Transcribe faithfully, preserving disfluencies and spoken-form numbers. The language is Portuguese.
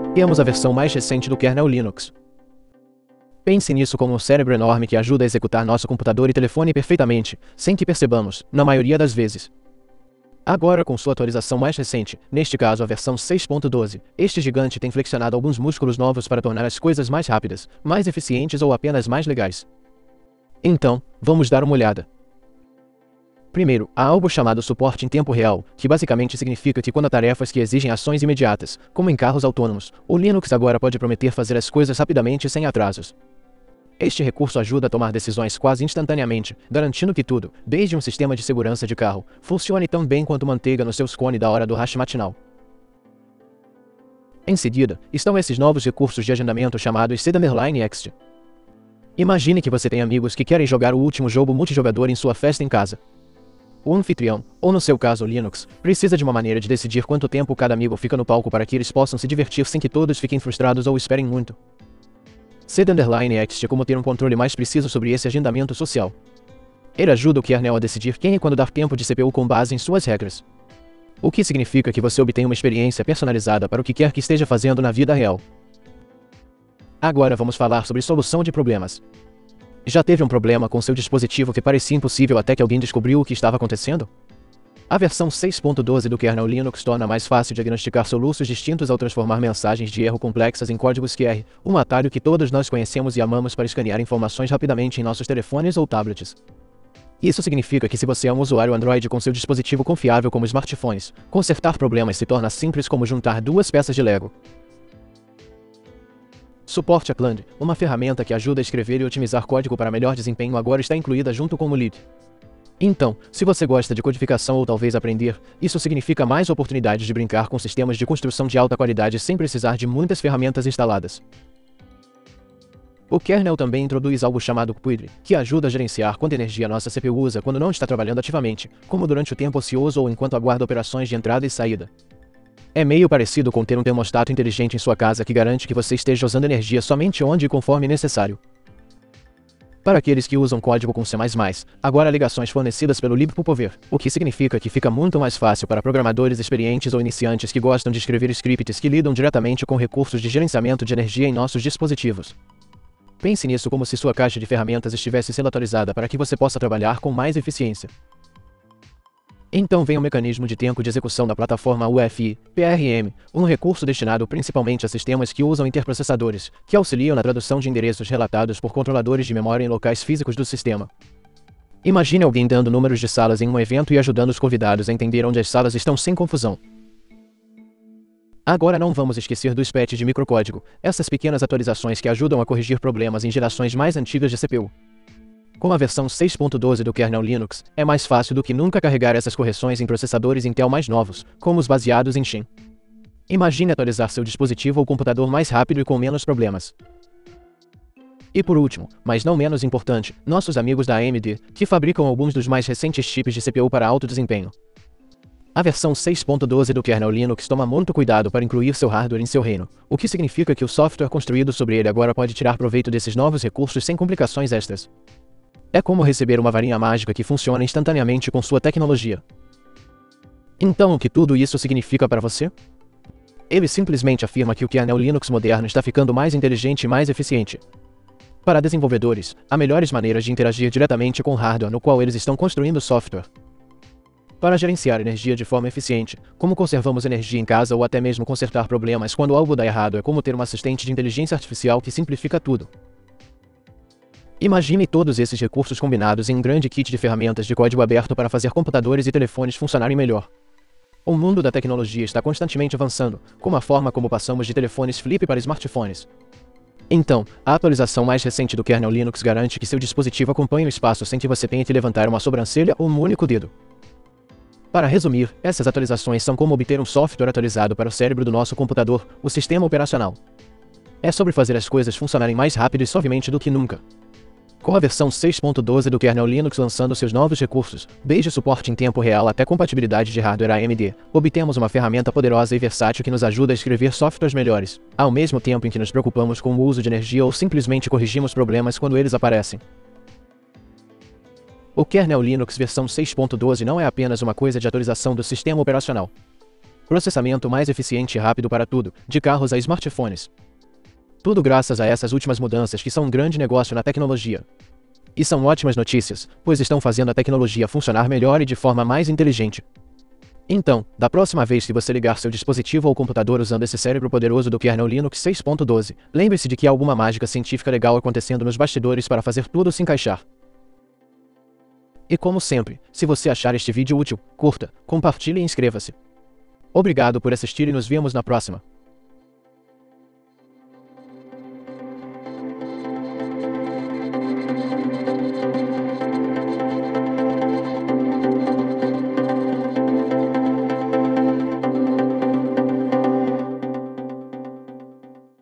Temos a versão mais recente do kernel Linux. Pense nisso como um cérebro enorme que ajuda a executar nosso computador e telefone perfeitamente, sem que percebamos, na maioria das vezes. Agora, com sua atualização mais recente, neste caso a versão seis ponto doze, este gigante tem flexionado alguns músculos novos para tornar as coisas mais rápidas, mais eficientes ou apenas mais legais. Então, vamos dar uma olhada. Primeiro, há algo chamado suporte em tempo real, que basicamente significa que quando há tarefas que exigem ações imediatas, como em carros autônomos, o Linux agora pode prometer fazer as coisas rapidamente e sem atrasos. Este recurso ajuda a tomar decisões quase instantaneamente, garantindo que tudo, desde um sistema de segurança de carro, funcione tão bem quanto manteiga no seu scone da hora do rush matinal. Em seguida, estão esses novos recursos de agendamento chamados Seed_Next. Imagine que você tem amigos que querem jogar o último jogo multijogador em sua festa em casa. O anfitrião, ou no seu caso o Linux, precisa de uma maneira de decidir quanto tempo cada amigo fica no palco para que eles possam se divertir sem que todos fiquem frustrados ou esperem muito. Seed_Next é como ter um controle mais preciso sobre esse agendamento social. Ele ajuda o kernel a decidir quem e quando dar tempo de C P U com base em suas regras. O que significa que você obtém uma experiência personalizada para o que quer que esteja fazendo na vida real. Agora vamos falar sobre solução de problemas. Já teve um problema com seu dispositivo que parecia impossível até que alguém descobriu o que estava acontecendo? A versão seis ponto doze do kernel Linux torna mais fácil diagnosticar soluços distintos ao transformar mensagens de erro complexas em códigos Q R, um atalho que todos nós conhecemos e amamos para escanear informações rapidamente em nossos telefones ou tablets. Isso significa que se você é um usuário Android com seu dispositivo confiável como smartphones, consertar problemas se torna simples como juntar duas peças de Lego. Suporte a Clang, uma ferramenta que ajuda a escrever e otimizar código para melhor desempenho, agora está incluída junto com o Lib. Então, se você gosta de codificação ou talvez aprender, isso significa mais oportunidades de brincar com sistemas de construção de alta qualidade sem precisar de muitas ferramentas instaladas. O kernel também introduz algo chamado Quidre, que ajuda a gerenciar quanta energia nossa C P U usa quando não está trabalhando ativamente, como durante o tempo ocioso ou enquanto aguarda operações de entrada e saída. É meio parecido com ter um termostato inteligente em sua casa que garante que você esteja usando energia somente onde e conforme necessário. Para aqueles que usam código com C mais mais, agora há ligações fornecidas pelo libpopover, o que significa que fica muito mais fácil para programadores experientes ou iniciantes que gostam de escrever scripts que lidam diretamente com recursos de gerenciamento de energia em nossos dispositivos. Pense nisso como se sua caixa de ferramentas estivesse sendo atualizada para que você possa trabalhar com mais eficiência. Então vem o mecanismo de tempo de execução da plataforma U F I, P R M, um recurso destinado principalmente a sistemas que usam interprocessadores, que auxiliam na tradução de endereços relatados por controladores de memória em locais físicos do sistema. Imagine alguém dando números de salas em um evento e ajudando os convidados a entender onde as salas estão sem confusão. Agora não vamos esquecer dos patches de microcódigo, essas pequenas atualizações que ajudam a corrigir problemas em gerações mais antigas de C P U. Com a versão seis ponto doze do kernel Linux, é mais fácil do que nunca carregar essas correções em processadores Intel mais novos, como os baseados em Xen. Imagine atualizar seu dispositivo ou computador mais rápido e com menos problemas. E por último, mas não menos importante, nossos amigos da A M D, que fabricam alguns dos mais recentes chips de C P U para alto desempenho. A versão seis ponto doze do kernel Linux toma muito cuidado para incluir seu hardware em seu reino, o que significa que o software construído sobre ele agora pode tirar proveito desses novos recursos sem complicações extras. É como receber uma varinha mágica que funciona instantaneamente com sua tecnologia. Então, o que tudo isso significa para você? Ele simplesmente afirma que o kernel Linux moderno está ficando mais inteligente e mais eficiente. Para desenvolvedores, há melhores maneiras de interagir diretamente com o hardware no qual eles estão construindo software. Para gerenciar energia de forma eficiente, como conservamos energia em casa ou até mesmo consertar problemas quando algo dá errado, é como ter um assistente de inteligência artificial que simplifica tudo. Imagine todos esses recursos combinados em um grande kit de ferramentas de código aberto para fazer computadores e telefones funcionarem melhor. O mundo da tecnologia está constantemente avançando, como a forma como passamos de telefones flip para smartphones. Então, a atualização mais recente do kernel Linux garante que seu dispositivo acompanhe o espaço sem que você tenha que levantar uma sobrancelha ou um único dedo. Para resumir, essas atualizações são como obter um software atualizado para o cérebro do nosso computador, o sistema operacional. É sobre fazer as coisas funcionarem mais rápido e suavemente do que nunca. Com a versão seis ponto doze do kernel Linux lançando seus novos recursos, desde suporte em tempo real até compatibilidade de hardware A M D, obtemos uma ferramenta poderosa e versátil que nos ajuda a escrever softwares melhores, ao mesmo tempo em que nos preocupamos com o uso de energia ou simplesmente corrigimos problemas quando eles aparecem. O kernel Linux versão seis ponto doze não é apenas uma coisa de atualização do sistema operacional. Processamento mais eficiente e rápido para tudo, de carros a smartphones. Tudo graças a essas últimas mudanças que são um grande negócio na tecnologia. E são ótimas notícias, pois estão fazendo a tecnologia funcionar melhor e de forma mais inteligente. Então, da próxima vez que você ligar seu dispositivo ou computador usando esse cérebro poderoso do kernel Linux seis ponto doze, lembre-se de que há alguma mágica científica legal acontecendo nos bastidores para fazer tudo se encaixar. E como sempre, se você achar este vídeo útil, curta, compartilhe e inscreva-se. Obrigado por assistir e nos vemos na próxima.